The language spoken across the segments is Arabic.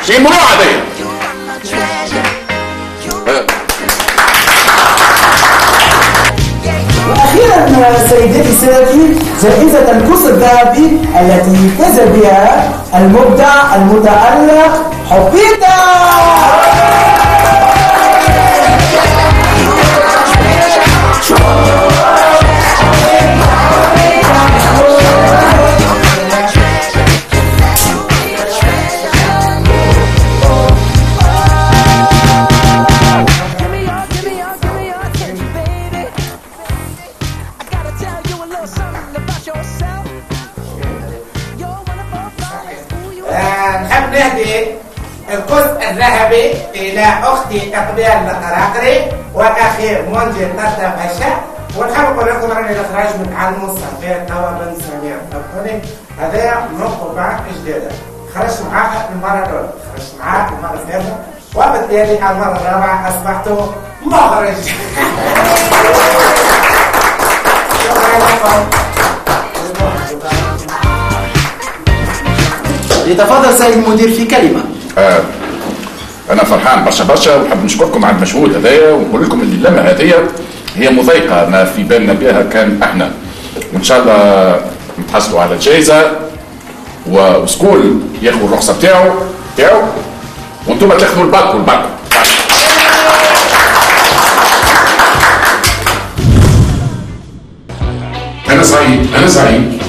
شيء ممنوع هذايا. واخيرا سيدتي سادتي، جائزة الكوس الذهبي التي فاز بها المبدع المتألق حبيتا. نحب نهدي القوس الذهبي إلى أختي إقبال القراقري وأخي منجي طرطة باشا، ونحب نقول لكم راني خرج من علم الصفير توا بن سمير فهمتوني. هذا نقطة جديدة، خرجت معاه المرة الأولى، خرجت معاه المرة الثالثة، وبالتالي المرة الرابعة أصبحت مخرج. شكرا لكم. يتفضل سيد المدير في كلمة. أنا فرحان برشا برشا ونحب نشكركم على المجهود هذايا ونقول لكم اللي اللمة هذيا هي مضايقة ما في بالنا بها كان احنا، وإن شاء الله نتحصلوا على الجائزة وسكول ياخذوا الرخصة بتاعه وانتم تاخذوا الباك والباك. أنا سعيد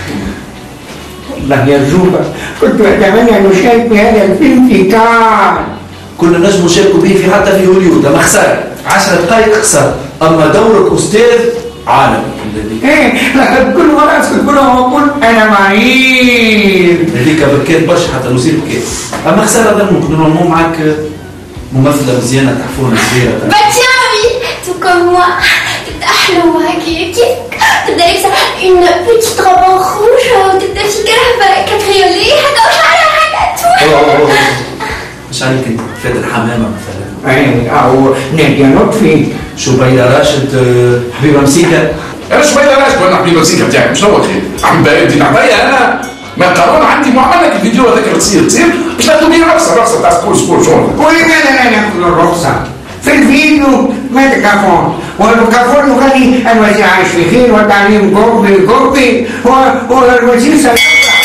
والله يا زوبة كنت أتمنى أن أشارك بهذا الفيلم في كان. كنا نجم نشاركوا به في حتى في هوليوود، أما خسارة 10 دقائق خسر، أما دورك أستاذ عالمي. إيه كل مرة أسكت كلهم وأقول أنا معين. هذيك بكيت برشا حتى نصير بكيت، أما خسارة ظنك نورمالمون معك ممثلة مزيانة تحفون صغيرة. Batiami, tout comme moi. أحلو هكيك تبدا لابسة une petite robe en rouge وتبدا في كرهبة كابريولي هكا وشعرها هكا. مش عليك انت فات الحمامة مثلا. اي او نادية لطفي. شبيلة راشد حبيبة مسيكة. أنا شبيلة راشد وأنا حبيبة مسيكة بتاعي مش هو خير. عم بدي نعطيها أنا ما قانون عندي معاملة الفيديو هذاك تصير باش ناخذ بيه رخصة تاع سكول شغل. ولماذا لا ناخذ الرخصة؟ في الفيديو ما تكافون، والكافون يخلي الوزير عايش في خير والتعليم قربي والوزير سيطلع.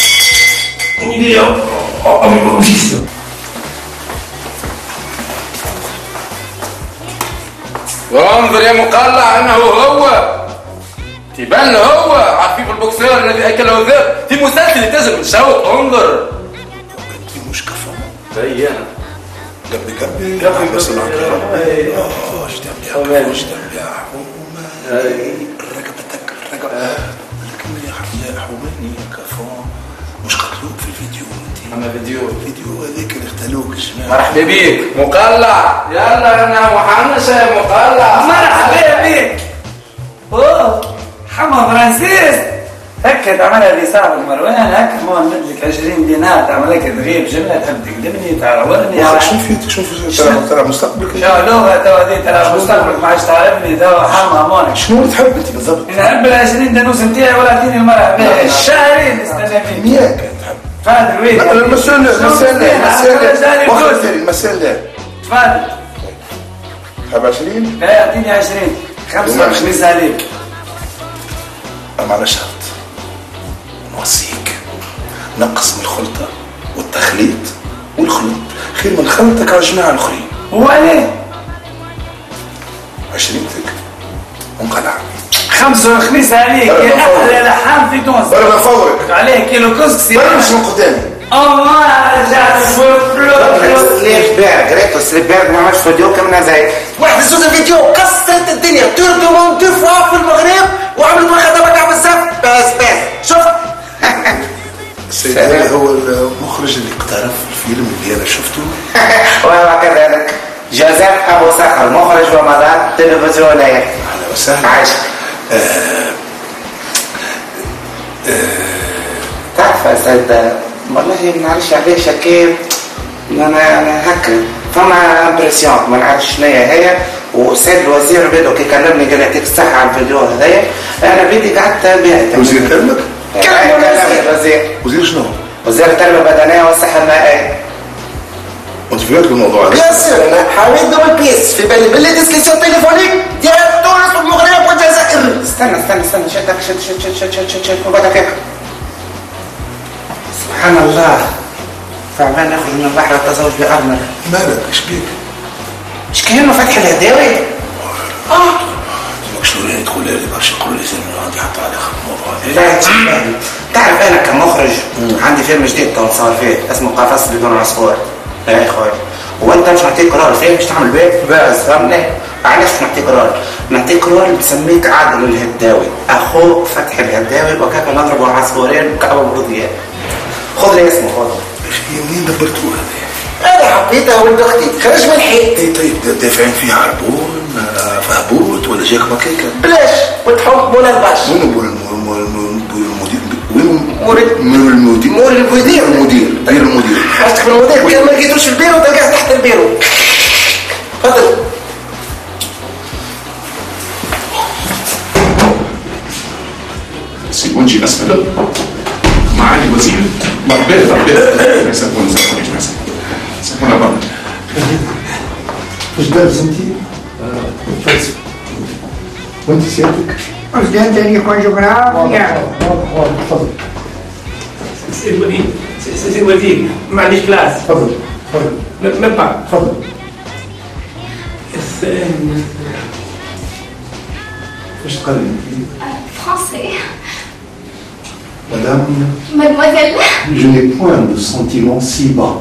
وانظر يا مقلع انه هو تبان هو عفيف البوكسير الذي اكله الذئب في مسلسل تزم نشوط. انظر انت مش كفو بينا قبل بس ايش تبيع رقبتك لكن يا حوماني يا كفو مش قتلوك في الفيديو انت. اما فيديو هذيك اللي اختلوك الجماعه. مرحبا بيك مقلع. يلا انا محمد يا مقلع. مرحبا بيك. اوه حما فرانسيس هكا تعملها لي صاحب المروان هكا ما نمدلك 20 دينار تعمل لك تغيب جمله تحب تقدمني تعاورني. شوف ترى مستقبلك. شو لغه توا دي ترى مستقبلك ما عادش تعرفني توا حما مونك. شنو تحب انت بالضبط؟ نحب ال 20 دانوس نتاعي ولا اعطيني المرأة الشهرين استنى فيك. ياك تحب. تفضل وين؟ المسؤول تفضل. تحب 20؟ لا اعطيني 20 25 عليك. أما على شرط نوصيك نقص من الخلطة والتخليط والخلط خير من خلطك على الجماعة الآخرين. وعليه 20 تك ونقلع 25 عليك يا أحلى لحام في تونس. برا فورك عليه كيلو كسكسي. برا مش من قدامي. الله رجعت ليش بارد ريتو سليب بارد ما عملش فيديو كمنا زي واحد زوز فيديو كسرت الدنيا تردو من دفعة في المغرب وعملوا ما خدمة تاع بزاف بس شفت. السيد هذا هو المخرج اللي اقترف الفيلم اللي انا شفته. وكذلك جوزيف ابو صخر مخرج رمضان تلفزيونية. اهلا وسهلا. عايش. تعرف يا سيد والله ما نعرفش علاش هكا انا هكا فما امبرسيون ما نعرفش شنو هي. والسيد الوزير بدو كي كلمني قال يعطيك الصحة على الفيديو هذايا انا بدي قعدت بها. وزير كلمك؟ كلم الوزير. وزير شنو؟ وزير التربية البدنية والصحة المائية. في بالك الموضوع هذا؟ بيان سور انا حاولت دوبل بيس في بالي باللي ديسكسيون تليفونيك ديال تونس والمغرب والجزائر. استنى شد وبعد كده. سبحان الله فعلا نخرج من البحر التزوج بأرمل. مالك ايش بيك؟ ايش كاين فتح الهداوي؟ مكسورين تقول لي برشا يقولوا لي زين عندي حتى على الموضوع هذا. لا تفهم. تعرف انا كمخرج عندي فيلم جديد تو نصور فيه اسمه قفص بدون عصفور. يا خويا وانت مش نعطيك قرار فيه باش تعمل بيه؟ باز فهمني؟ علاش نعطيك قرار؟ نعطيك قرار بسميك عادل الهداوي اخو فتحي الهداوي وكاكا نضربوا عصفورين بكعبه برديات. خذ لي اسمه خذ. منين دبرتوه هذا؟ انا حبيتها ولد اختي خرج من الحيط. اي طيب دافعين فيه عربون فهبوت ولا جاك مكيكه؟ بلاش وتحب ولا الباش. وين المدير؟ مول المدير دير المدير حاجتك بالمدير كان ما لقيتوش في البيرو تلقاه تحت البيرو. تفضل. سيبونجي اسفل معالي الوزير مرحبا سيبونا برا. واش دابز انت؟ فلسفه وانت سيادتك؟ أستاذ تاريخ وجغرافيا. تفضل. سي الوزير معليش كلاس. تفضل. même pas. تفضل. واش تقري؟ Français. Madame, Mademoiselle. je n'ai point de sentiments si bas.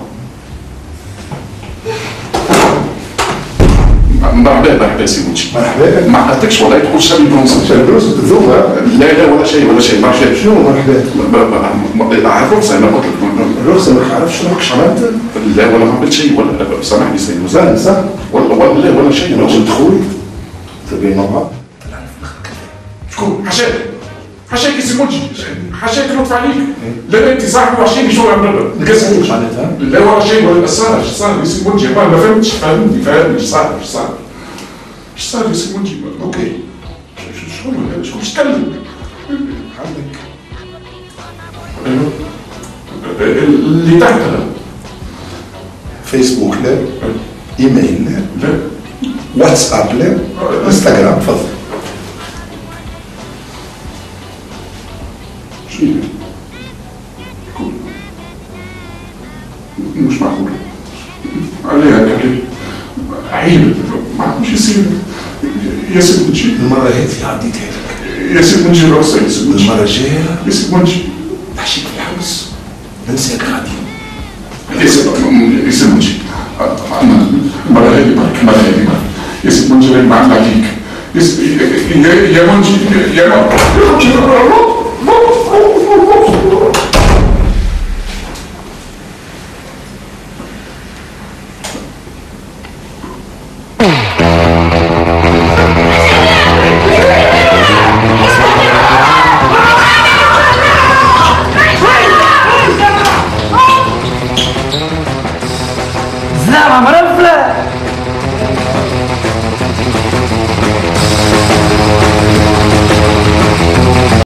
مرحبا سيبونجي. مرحبا. ما عرفتكش والله تقول شربي بلونسة. شربي بلونسة تذوق؟ لا ولا شيء مرحبا. شنو مرحبا؟ عرفت انا قلت لك الرخصة ما تعرفش روحك عملت؟ لا ولا ما عملت شيء ولا سامحني سيدي. لا صح؟ ولا شيء. انا قلت خوي تبين مع بعض. شكون؟ حشاك سيبونجي حشاك لطف عليك. لا انت صاحبي وحشيني شو القسم معناتها؟ لا ولا شيء ولا صار سيبونجي ما فهمتش فهمني ايش صار ايش صار سيبونجي. اوكي شكون تتكلم؟ عندك اللي تحت هذا فيسبوك لا، ايميل لا، لا واتساب لا، انستغرام. تفضل. مش معقول عليها كلام عيب ما عادش يصير يا سيدي. المرة هذه عديتها لك يا سيدي راسي يا سيدي. المرة الجاية يا سيدي تحشيك في الحبس ننساك غادي. يا سيدي المرة هذه برك يا سيدي منجي راهي معنا عليك يا منجي يا زعما